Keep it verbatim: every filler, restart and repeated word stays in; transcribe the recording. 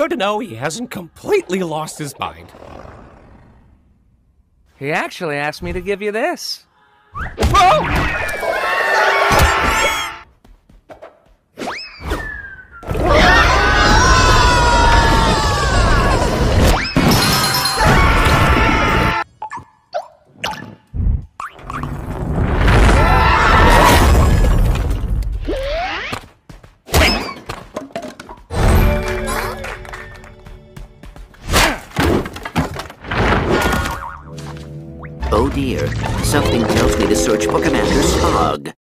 good to know he hasn't completely lost his mind. He actually asked me to give you this. Whoa! Oh dear, something tells me to search for Commander Slode.